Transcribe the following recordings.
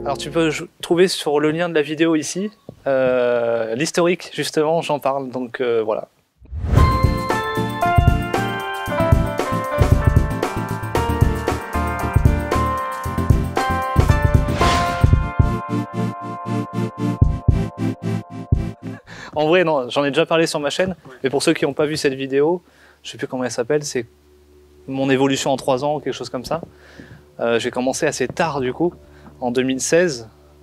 Alors tu peux trouver sur le lien de la vidéo ici, l'historique justement, j'en parle, donc voilà. En vrai, non, j'en ai déjà parlé sur ma chaîne, mais pour ceux qui n'ont pas vu cette vidéo, je sais plus comment elle s'appelle, c'est mon évolution en 3 ans, quelque chose comme ça. J'ai commencé assez tard du coup, en 2016.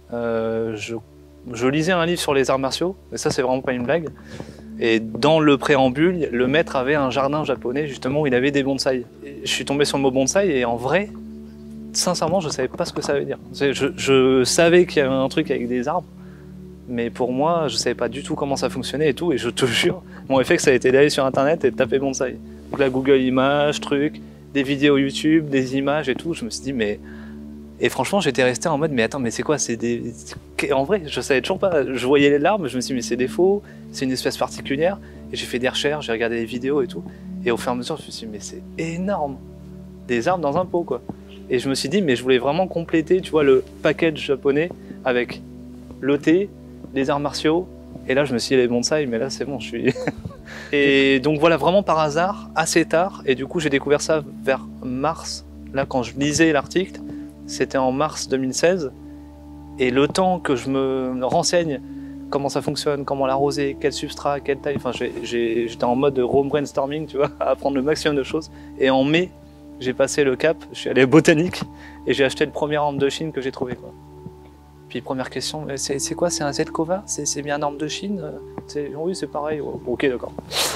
Je lisais un livre sur les arts martiaux, et ça c'est vraiment pas une blague. Et dans le préambule, le maître avait un jardin japonais justement où il avait des bonsaïs. Et je suis tombé sur le mot bonsaï et en vrai, sincèrement, je savais pas ce que ça veut dire. Je savais qu'il y avait un truc avec des arbres, mais pour moi, je savais pas du tout comment ça fonctionnait et tout. Et je te jure, mon réflexe ça a été d'aller sur internet et de taper bonsaï. Donc là, Google Images, trucs, des vidéos YouTube, des images et tout. Je me suis dit mais... Et franchement, j'étais resté en mode, mais attends, mais c'est quoi? C'est des... En vrai, je savais toujours pas. Je voyais les larmes, je me suis dit, mais c'est des faux, c'est une espèce particulière. Et j'ai fait des recherches, j'ai regardé des vidéos et tout. Et au fur et à mesure, je me suis dit, mais c'est énorme. Des arbres dans un pot, quoi. Et je me suis dit, mais je voulais vraiment compléter, tu vois, le package japonais avec le thé, les arts martiaux. Et là, je me suis dit, les bonsaïs, mais là, c'est bon, je suis... Et donc voilà, vraiment par hasard, assez tard. Et du coup, j'ai découvert ça vers mars. Là, quand je lisais l'article, c'était en mars 2016, et le temps que je me renseigne comment ça fonctionne, comment l'arroser, quel substrat, quelle taille, enfin j'étais en mode home brainstorming, tu vois, à apprendre le maximum de choses. Et en mai, j'ai passé le cap, je suis allé à Botanique, et j'ai acheté le premier arbre de Chine que j'ai trouvé, quoi. Puis première question, c'est quoi, c'est un Zelkova? C'est bien un arbre de Chine? Oui, c'est pareil, ouais. Ok, d'accord.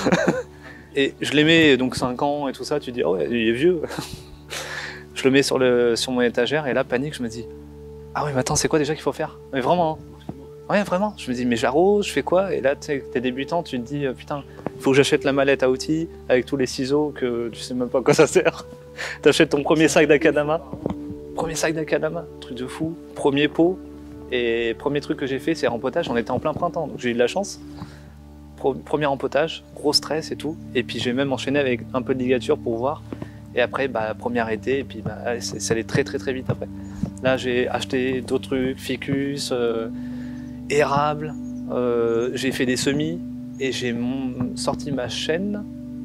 Et je l'aimais, donc 5 ans et tout ça, tu te dis, oh ouais, il est vieux. Je le mets sur mon étagère et là, panique, je me dis ah oui, mais attends, c'est quoi déjà qu'il faut faire? Mais vraiment, hein. Ouais, vraiment. Je me dis mais j'arrose, je fais quoi? Et là, tu sais, t'es débutant, tu te dis putain, il faut que j'achète la mallette à outils avec tous les ciseaux que tu sais même pas à quoi ça sert. T'achètes ton premier sac d'Akadama. Premier sac d'Akadama, truc de fou. Premier pot. Et premier truc que j'ai fait, c'est rempotage. On était en plein printemps, donc j'ai eu de la chance. Premier rempotage, gros stress et tout. Et puis j'ai même enchaîné avec un peu de ligature pour voir. Et après, bah, premier été, et puis bah, ça allait très vite après. Là, j'ai acheté d'autres trucs, ficus, érable, j'ai fait des semis, et j'ai sorti ma chaîne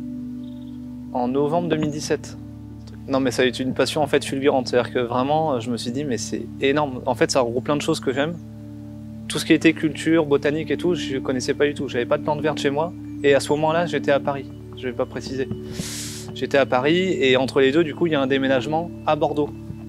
en novembre 2017. Non, mais ça a été une passion en fait fulgurante, c'est-à-dire que vraiment, je me suis dit, mais c'est énorme. En fait, ça regroupe plein de choses que j'aime. Tout ce qui était culture, botanique et tout, je connaissais pas du tout. J'avais pas de plantes vertes chez moi, et à ce moment-là, j'étais à Paris. Je vais pas préciser. J'étais à Paris et entre les deux, du coup, il y a un déménagement à Bordeaux.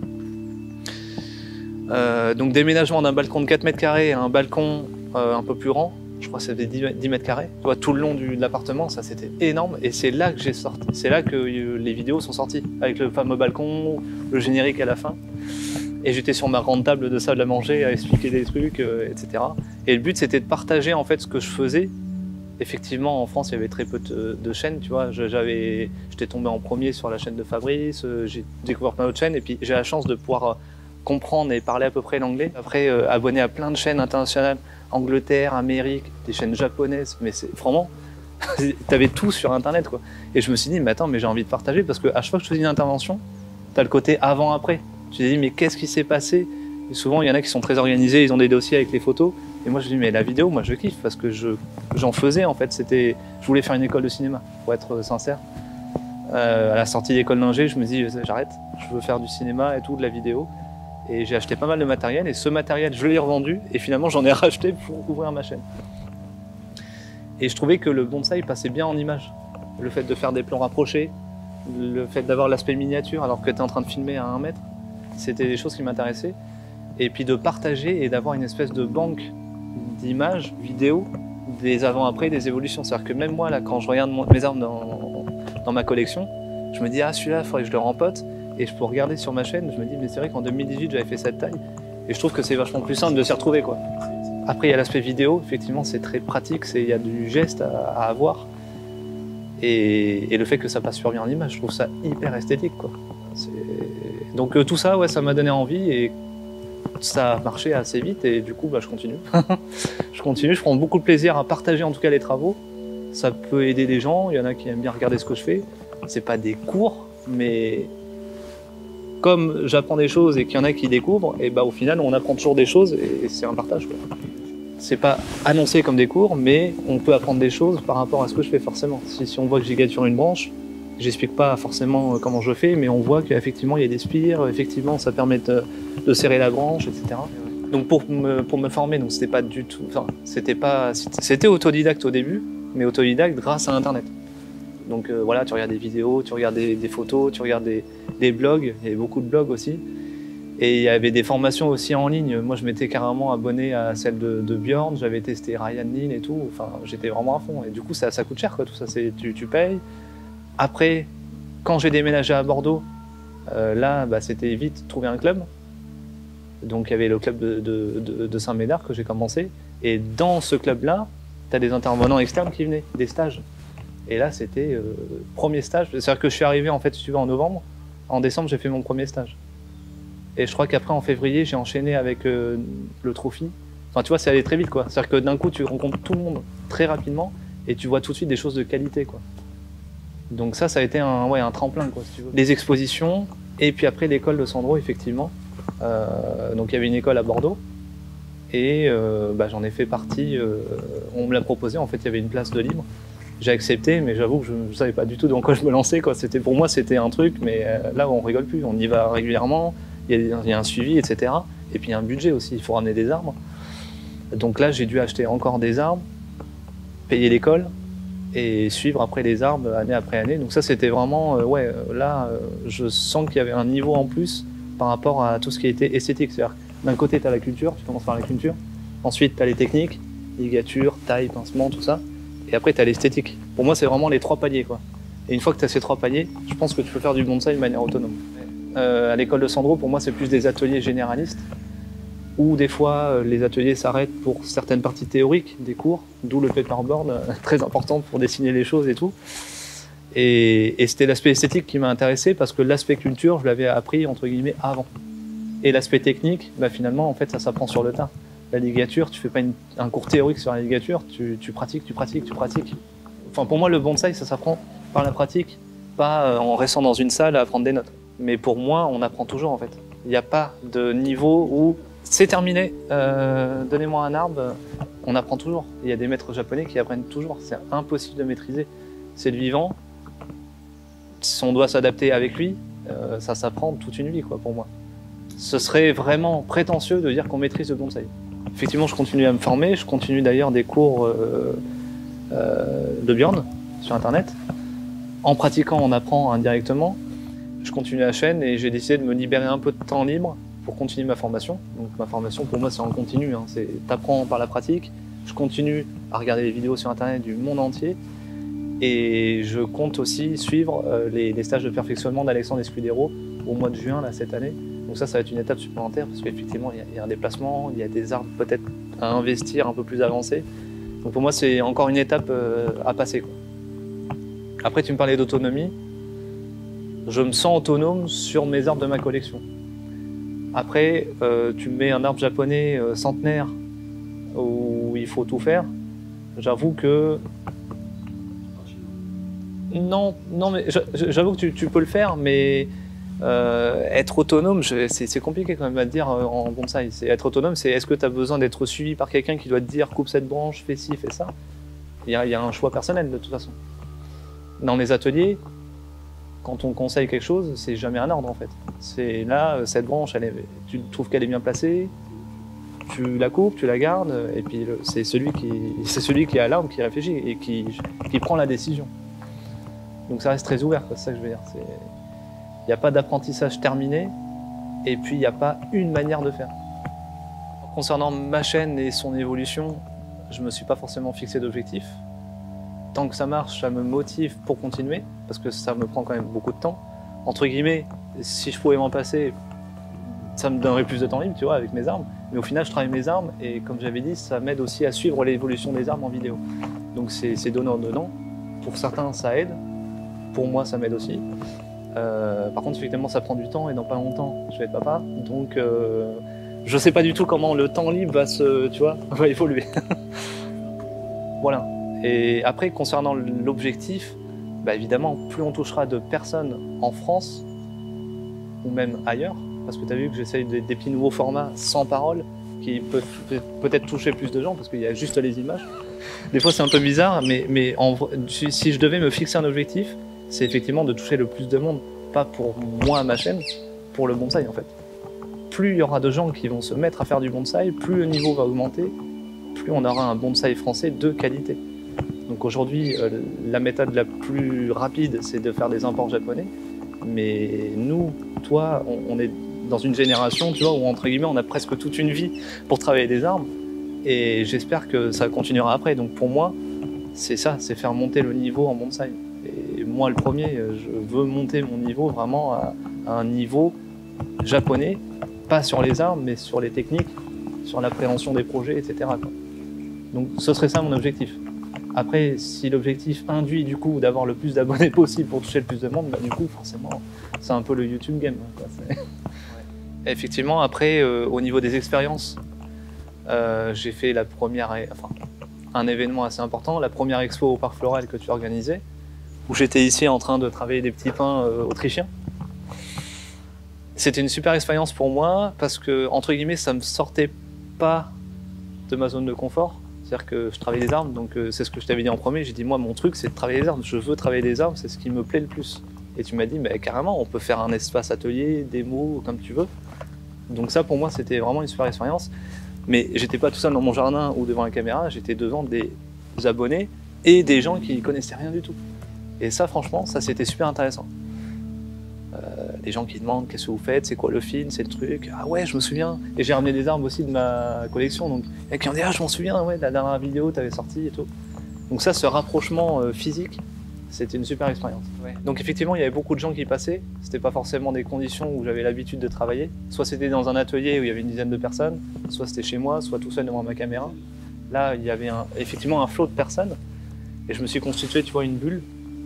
Donc déménagement d'un balcon de 4 mètres carrés à un balcon un peu plus grand, je crois que c'était 10 mètres carrés, tu vois, tout le long de l'appartement, ça c'était énorme. Et c'est là que j'ai sorti, c'est là que les vidéos sont sorties, avec le fameux balcon, le générique à la fin. Et j'étais sur ma grande table de salle à manger à expliquer des trucs, etc. Et le but c'était de partager en fait ce que je faisais. Effectivement, en France, il y avait très peu de chaînes, tu vois. J'étais tombé en premier sur la chaîne de Fabrice, j'ai découvert plein d'autres chaînes, et puis j'ai la chance de pouvoir comprendre et parler à peu près l'anglais. Après, abonné à plein de chaînes internationales, Angleterre, Amérique, des chaînes japonaises, mais c'est vraiment... T'avais tout sur Internet, quoi. Et je me suis dit, mais attends, mais j'ai envie de partager, parce qu'à chaque fois que je faisais une intervention, t'as le côté avant-après. Tu te dis, mais qu'est-ce qui s'est passé? Et souvent, il y en a qui sont très organisés, ils ont des dossiers avec les photos. Et moi, je dis, mais la vidéo, moi, je kiffe parce que j'en faisais, en fait. Je voulais faire une école de cinéma, pour être sincère. À la sortie d'école d'ingé, je me dis, j'arrête, je veux faire du cinéma et tout, de la vidéo. Et j'ai acheté pas mal de matériel. Et ce matériel, je l'ai revendu. Et finalement, j'en ai racheté pour ouvrir ma chaîne. Et je trouvais que le bonsaï passait bien en image. Le fait de faire des plans rapprochés, le fait d'avoir l'aspect miniature alors que tu es en train de filmer à 1 mètre, c'était des choses qui m'intéressaient. Et puis de partager et d'avoir une espèce de banque d'images, vidéos, des avant-après, des évolutions. C'est-à-dire que même moi, là, quand je regarde mes arbres dans ma collection, je me dis, ah, celui-là, il faudrait que je le rempote. Et je peux regarder sur ma chaîne, je me dis, mais c'est vrai qu'en 2018, j'avais fait cette taille. Et je trouve que c'est vachement plus simple de s'y retrouver, quoi. Après, il y a l'aspect vidéo, effectivement, c'est très pratique, il y a du geste à avoir. Et le fait que ça passe super bien en image, je trouve ça hyper esthétique, quoi. Donc tout ça, ouais, ça m'a donné envie et ça a marché assez vite et du coup, bah, je continue. Je prends beaucoup de plaisir à partager en tout cas les travaux. Ça peut aider des gens, il y en a qui aiment bien regarder ce que je fais. C'est pas des cours, mais comme j'apprends des choses et qu'il y en a qui découvrent, et bah au final on apprend toujours des choses et c'est un partage, quoi. C'est pas annoncé comme des cours, mais on peut apprendre des choses par rapport à ce que je fais forcément. Si on voit que j'égature une branche, j'explique pas forcément comment je fais, mais on voit qu'effectivement il y a des spires, effectivement ça permet de serrer la branche, etc. Donc pour me former, donc c'était pas du tout, enfin c'était autodidacte au début, mais autodidacte grâce à Internet. Donc voilà, tu regardes des vidéos, tu regardes des photos, tu regardes des blogs, il y avait beaucoup de blogs aussi. Et il y avait des formations aussi en ligne. Moi, je m'étais carrément abonné à celle de Björn, j'avais testé Ryan Lin et tout. Enfin, j'étais vraiment à fond. Et du coup, ça coûte cher, quoi, tout ça. Tu payes. Après, quand j'ai déménagé à Bordeaux, là, bah, c'était vite trouver un club. Donc, il y avait le club de Saint-Médard que j'ai commencé. Et dans ce club-là, tu as des intervenants externes qui venaient, des stages. Et là, c'était premier stage. C'est-à-dire que je suis arrivé, en fait, si tu veux, en novembre. En décembre, j'ai fait mon premier stage. Et je crois qu'après, en février, j'ai enchaîné avec le trophy. Enfin, tu vois, c'est allé très vite, quoi. C'est-à-dire que d'un coup, tu rencontres tout le monde très rapidement et tu vois tout de suite des choses de qualité, quoi. Donc ça a été un tremplin, quoi, si tu veux. Les expositions, et puis après, l'école de Sandro, effectivement. Donc il y avait une école à Bordeaux. Et bah, j'en ai fait partie. On me l'a proposé, en fait, il y avait une place de libre. J'ai accepté, mais j'avoue que je ne savais pas du tout dans quoi je me lançais, quoi. Pour moi, c'était un truc, mais là, on rigole plus. On y va régulièrement. Il y a un suivi, etc. Et puis il y a un budget aussi, il faut ramener des arbres. Donc là, j'ai dû acheter encore des arbres, payer l'école et suivre après les arbres année après année. Donc ça, c'était vraiment, je sens qu'il y avait un niveau en plus par rapport à tout ce qui était esthétique. C'est-à-dire d'un côté, tu as la culture, tu commences par la culture. Ensuite, tu as les techniques, ligature, taille, pincement, tout ça. Et après, tu as l'esthétique. Pour moi, c'est vraiment les 3 paliers, quoi. Et une fois que tu as ces 3 paliers, je pense que tu peux faire du bonsaï de manière autonome. À l'école de Sandro, pour moi, c'est plus des ateliers généralistes, où des fois, les ateliers s'arrêtent pour certaines parties théoriques des cours, d'où le paperboard, très important pour dessiner les choses et tout. Et c'était l'aspect esthétique qui m'a intéressé, parce que l'aspect culture, je l'avais appris, entre guillemets, avant. Et l'aspect technique, bah, finalement, en fait, ça s'apprend sur le tas. La ligature, tu fais pas un cours théorique sur la ligature, tu pratiques. Enfin, pour moi, le bonsaï, ça s'apprend par la pratique, pas en restant dans une salle à apprendre des notes. Mais pour moi, on apprend toujours, en fait. Il n'y a pas de niveau où c'est terminé, donnez-moi un arbre, on apprend toujours. Il y a des maîtres japonais qui apprennent toujours. C'est impossible de maîtriser. C'est le vivant. Si on doit s'adapter avec lui, ça s'apprend toute une vie, quoi, pour moi. Ce serait vraiment prétentieux de dire qu'on maîtrise le bonsaï. Effectivement, je continue à me former. Je continue d'ailleurs des cours de Björn sur Internet. En pratiquant, on apprend indirectement. Je continue la chaîne et j'ai décidé de me libérer un peu de temps libre pour continuer ma formation. Donc ma formation, pour moi, c'est en continu. Hein. T'apprends par la pratique. Je continue à regarder les vidéos sur Internet du monde entier. Et je compte aussi suivre les stages de perfectionnement d'Alexandre Escudero au mois de juin là, cette année. Donc ça va être une étape supplémentaire parce qu'effectivement, il y a un déplacement, il y a des arbres peut-être à investir un peu plus avancés. Donc pour moi, c'est encore une étape à passer, quoi. Après, tu me parlais d'autonomie. Je me sens autonome sur mes arbres de ma collection. Après, tu me mets un arbre japonais centenaire où il faut tout faire. J'avoue que... Non, mais j'avoue que tu peux le faire, mais être autonome, c'est compliqué quand même à te dire en bonsaï. Être autonome, c'est est-ce que tu as besoin d'être suivi par quelqu'un qui doit te dire coupe cette branche, fais ci, fais ça. Il y a un choix personnel de toute façon. Dans les ateliers, quand on conseille quelque chose, c'est jamais un ordre en fait. C'est là, cette branche, tu trouves qu'elle est bien placée, tu la coupes, tu la gardes, et puis c'est celui qui a l'arbre qui réfléchit et qui prend la décision. Donc ça reste très ouvert, c'est ça que je veux dire. Il n'y a pas d'apprentissage terminé, et puis il n'y a pas une manière de faire. Concernant ma chaîne et son évolution, je ne me suis pas forcément fixé d'objectif. Tant que ça marche, ça me motive pour continuer, parce que ça me prend quand même beaucoup de temps. Entre guillemets, si je pouvais m'en passer, ça me donnerait plus de temps libre, tu vois, avec mes arbres. Mais au final, je travaille mes arbres, et comme j'avais dit, ça m'aide aussi à suivre l'évolution des arbres en vidéo. Donc c'est donnant-donnant. Pour certains, ça aide. Pour moi, ça m'aide aussi. Par contre, effectivement, ça prend du temps, et dans pas longtemps, je vais être papa. Donc, je sais pas du tout comment le temps libre va évoluer. Voilà. Et après, concernant l'objectif, bah évidemment, plus on touchera de personnes en France, ou même ailleurs, parce que tu as vu que j'essaye des petits nouveaux formats sans parole, qui peuvent peut-être toucher plus de gens, parce qu'il y a juste les images. Des fois c'est un peu bizarre, mais en vrai, si je devais me fixer un objectif, c'est effectivement de toucher le plus de monde, pas pour moi, ma chaîne, pour le bonsaï en fait. Plus il y aura de gens qui vont se mettre à faire du bonsaï, plus le niveau va augmenter, plus on aura un bonsaï français de qualité. Donc aujourd'hui, la méthode la plus rapide, c'est de faire des imports japonais. Mais nous, toi, on est dans une génération, tu vois, où entre guillemets, on a presque toute une vie pour travailler des arbres. Et j'espère que ça continuera après. Donc pour moi, c'est ça, c'est faire monter le niveau en bonsaï. Et moi, le premier, je veux monter mon niveau vraiment à un niveau japonais, pas sur les arbres, mais sur les techniques, sur l'appréhension des projets, etc., quoi. Donc ce serait ça mon objectif. Après, si l'objectif induit du coup d'avoir le plus d'abonnés possible pour toucher le plus de monde, bah, du coup forcément c'est un peu le YouTube game, quoi. Effectivement, après au niveau des expériences, j'ai fait la première, enfin un événement assez important, la première expo au Parc Floral que tu organisais, où j'étais ici en train de travailler des petits pins autrichiens. C'était une super expérience pour moi parce que entre guillemets ça me sortait pas de ma zone de confort. C'est-à-dire que je travaille des arbres, donc c'est ce que je t'avais dit en premier. J'ai dit, moi, mon truc, c'est de travailler des arbres. Je veux travailler des arbres, c'est ce qui me plaît le plus. Et tu m'as dit, mais carrément, on peut faire un espace atelier, démo, comme tu veux. Donc ça, pour moi, c'était vraiment une super expérience. Mais j'étais pas tout seul dans mon jardin ou devant la caméra, j'étais devant des abonnés et des gens qui connaissaient rien du tout. Et ça, franchement, ça, c'était super intéressant. Les gens qui demandent qu'est-ce que vous faites, c'est quoi le film, c'est le truc. Ah ouais, je me souviens. Et j'ai ramené des arbres aussi de ma collection. Donc, il y a qui ont dit, ah, je m'en souviens, ouais, la dernière vidéo, tu avais sorti et tout. Donc ça, ce rapprochement physique, c'était une super expérience. Ouais. Donc effectivement, il y avait beaucoup de gens qui passaient. C'était pas forcément des conditions où j'avais l'habitude de travailler. Soit c'était dans un atelier où il y avait une dizaine de personnes, soit c'était chez moi, soit tout seul devant ma caméra. Là, il y avait effectivement un flot de personnes. Et je me suis constitué, tu vois, une bulle.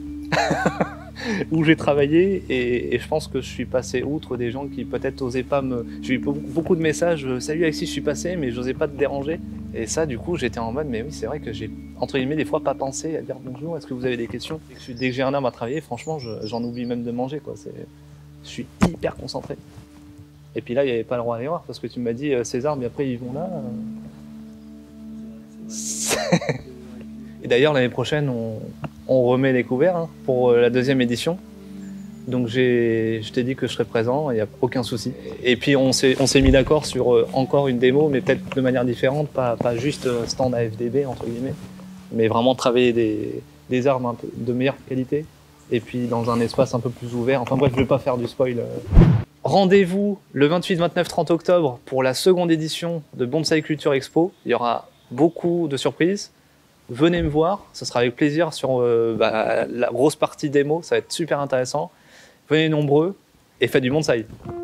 Où j'ai travaillé et je pense que je suis passé outre des gens qui peut-être n'osaient pas me... J'ai eu beaucoup de messages « Salut Alexis, je suis passé, mais j'osais pas te déranger ». Et ça, du coup, j'étais en mode « Mais oui, c'est vrai que j'ai, entre guillemets, des fois pas pensé à dire « Bonjour, est-ce que vous avez des questions ?» Dès que j'ai un arbre à travailler, franchement, j'en oublie même de manger, quoi. Je suis hyper concentré. Et puis là, il n'y avait pas le droit à l'erreur parce que tu m'as dit « Ces arbres, et après, ils vont là. » Et d'ailleurs, l'année prochaine, on remet les couverts hein, pour la deuxième édition. Donc je t'ai dit que je serais présent, il n'y a aucun souci. Et puis on s'est mis d'accord sur encore une démo, mais peut-être de manière différente, pas juste stand AFDB entre guillemets, mais vraiment travailler des arbres un peu de meilleure qualité, et puis dans un espace un peu plus ouvert. Enfin bref, je ne vais pas faire du spoil. Rendez-vous le 28, 29, 30 octobre pour la seconde édition de Bonsaï Culture Expo. Il y aura beaucoup de surprises. Venez me voir, ce sera avec plaisir sur la grosse partie démo, ça va être super intéressant. Venez nombreux et faites du bonsaï.